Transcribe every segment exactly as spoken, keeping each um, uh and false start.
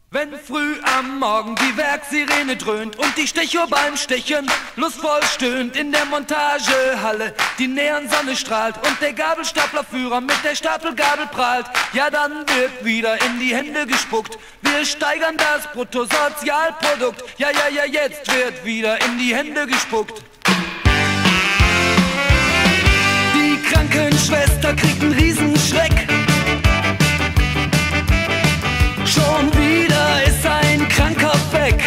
Wenn früh am Morgen die Werksirene dröhnt und die Stechuhr beim Stechen lustvoll stöhnt in der Montagehalle, die Neonsonne strahlt und der Gabelstaplerführer mit der Stapelgabel prahlt, ja dann wird wieder in die Hände gespuckt. Wir steigern das Bruttosozialprodukt, ja ja ja jetzt wird wieder in die Hände gespuckt. Die Krankenschwester kriegt einen Riesenschreck. Schon wieder ist ein Kranker weg.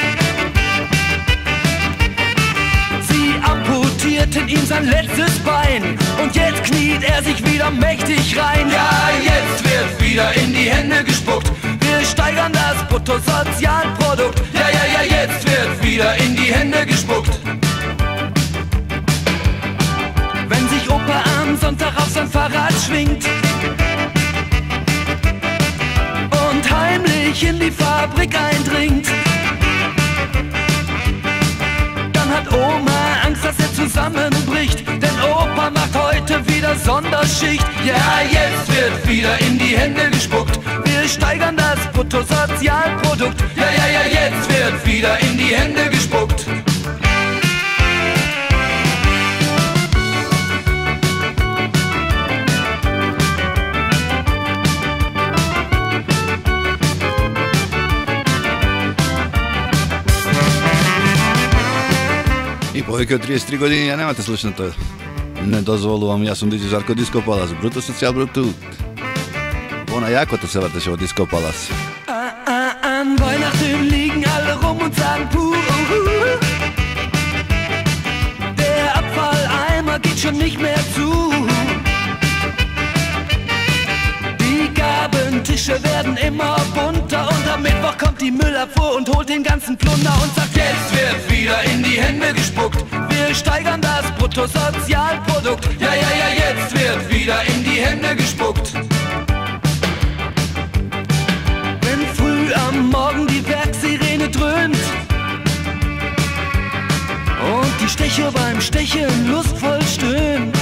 Sie amputierten ihm sein letztes Bein und jetzt kniet er sich wieder mächtig rein. Ja, jetzt wird wieder in die Hände gespuckt. Wir steigern das Bruttosozialprodukt. Ja, ja, ja, jetzt wird wieder in die Hände gespuckt. Wenn sich Opa am Sonntag auf sein Fahrrad schwingt und heimlich in die Fabrik eindringt, dann hat Oma Angst, dass er zusammenbricht, denn Opa macht heute wieder Sonderschicht. Ja, jetzt wird wieder in die Hände gespuckt. Wir steigern das Bruttosozialprodukt. Ja, ja, ja, jetzt wird wieder in die Hände gespuckt. I povijek od trideset tri godine, ja nemate slično to. Ne dozvolu vam, ja sam di džej Žarko Disco Palace, Bruto Socijal Bruto. Ona jako to sevate šo Disco Palace. An Weihnachten liegen alle rum und sagen puh. Der Abfalleimer geht schon nicht mehr zu. Die Gabentische werden immer bunter und am Mittwoch kommt die Müllabfuhr und holt den ganzen Plunder und sagt, jetzt wird wieder in die Hände gespuckt. Wir steigern das Bruttosozialprodukt. Ja, ja, ja, jetzt wird wieder in die Hände gespuckt. Wenn früh am Morgen die Werksirene dröhnt und die Stechuhr beim Stechen lustvoll stöhnt,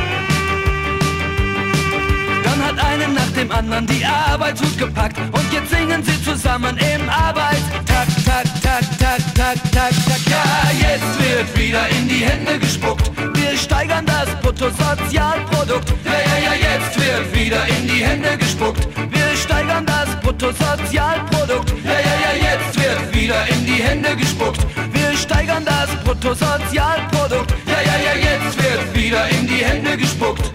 dann hat einen nach dem anderen die Arbeitshut gepackt und jetzt singen sie zusammen im Arbeitstakt, tak, tak, tak, tak, tak, tak. Ja, jetzt wird wieder in die Hände gespuckt. Wir steigern das Bruttosozialprodukt. Ja, ja, ja, jetzt wird wieder in die Hände gespuckt. Wir steigern das Bruttosozialprodukt. Ja, ja, ja, jetzt wird wieder in die Hände gespuckt. Wir steigern das Bruttosozialprodukt. Ja, ja, ja, jetzt wird wieder in die Hände gespuckt.